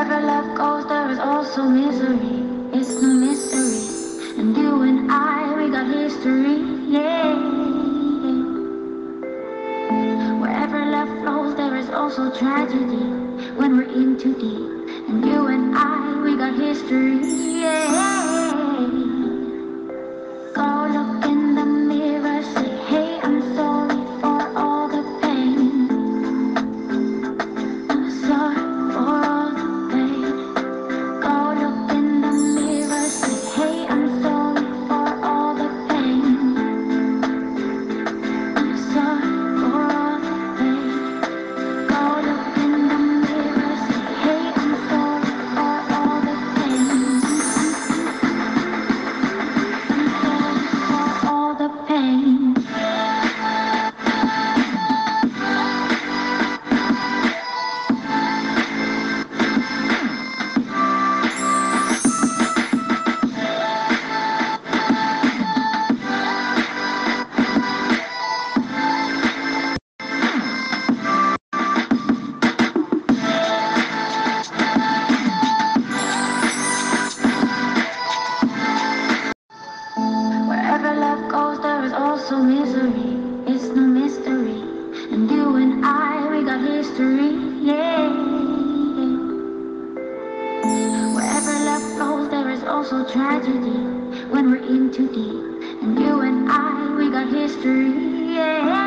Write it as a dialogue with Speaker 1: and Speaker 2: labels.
Speaker 1: Wherever love goes, there is also misery. It's no mystery. And you and I, we got history. Yeah. Wherever love flows, there is also tragedy. When we're in too deep. And you and I, we got history. Yeah. Go look in the mirror, say, hey, I'm sorry for all the pain. I'm sorry for all the pain. Go look in the mirror, say, hey, I'm sorry for all the pain. I'm sorry for all the pain. Go look in the mirror, say, hey, I'm sorry for all the pain. I'm sorry for all the pain. Wherever love goes, there is also misery. It's no mystery. And you and I, we got history. Yeah. Wherever love flows, there is also tragedy. When we're in too deep. And you and I, we got history. Yeah.